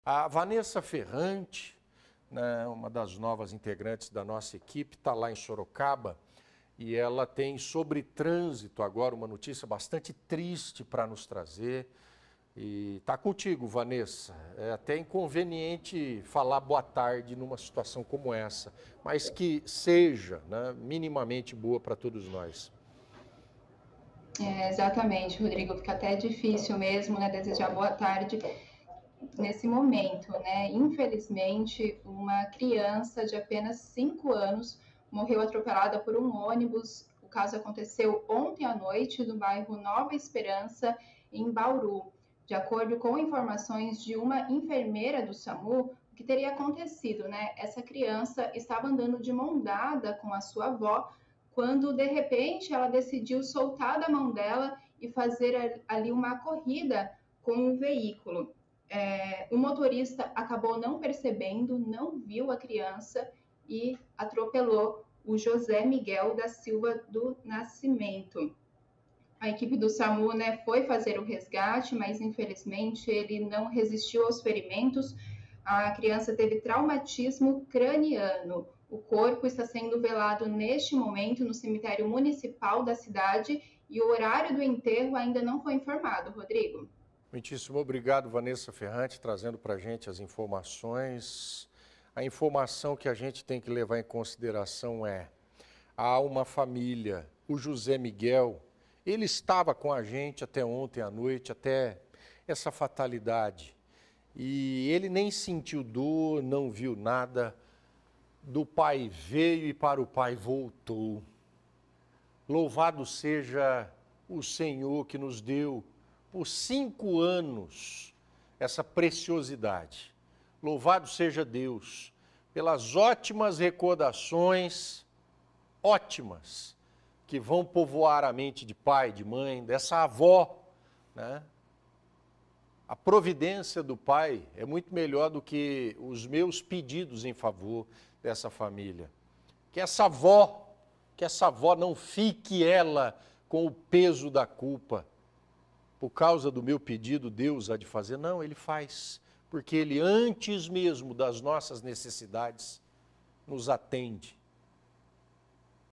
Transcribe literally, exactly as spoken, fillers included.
A Vanessa Ferrante, né, uma das novas integrantes da nossa equipe, está lá em Sorocaba e ela tem sobre trânsito agora uma notícia bastante triste para nos trazer. E está contigo, Vanessa. É até inconveniente falar boa tarde numa situação como essa, mas que seja, né, minimamente boa para todos nós. É, exatamente, Rodrigo. Fica até difícil mesmo, né, desejar boa tarde nesse momento, né? Infelizmente, uma criança de apenas cinco anos morreu atropelada por um ônibus. O caso aconteceu ontem à noite no bairro Nova Esperança, em Bauru. De acordo com informações de uma enfermeira do SAMU, o que teria acontecido, né? Essa criança estava andando de mão dada com a sua avó, quando de repente ela decidiu soltar da mão dela e fazer ali uma corrida com o veículo. É, o motorista acabou não percebendo, não viu a criança e atropelou o José Miguel da Silva do Nascimento. A equipe do SAMU, né, foi fazer o resgate, mas infelizmente ele não resistiu aos ferimentos. A criança teve traumatismo craniano. O corpo está sendo velado neste momento no cemitério municipal da cidade e o horário do enterro ainda não foi informado, Rodrigo. Muitíssimo obrigado, Vanessa Ferrante, trazendo para a gente as informações. A informação que a gente tem que levar em consideração é: há uma família, o José Miguel, ele estava com a gente até ontem à noite, até essa fatalidade. E ele nem sentiu dor, não viu nada. Do pai veio e para o pai voltou. Louvado seja o Senhor que nos deu por cinco anos essa preciosidade. Louvado seja Deus pelas ótimas recordações, ótimas, que vão povoar a mente de pai, de mãe, dessa avó, né? A providência do pai é muito melhor do que os meus pedidos em favor dessa família. Que essa avó, que essa avó não fique ela com o peso da culpa. Por causa do meu pedido, Deus há de fazer. Não, Ele faz, porque Ele, antes mesmo das nossas necessidades, nos atende.